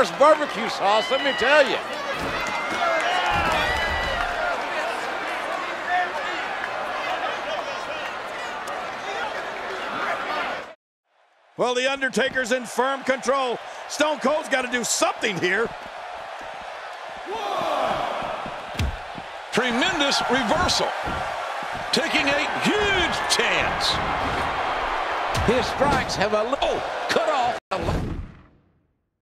worst barbecue sauce, let me tell you. Well, The Undertaker's in firm control. Stone Cold's got to do something here. Tremendous reversal. Taking a huge chance. His strikes have a... Oh!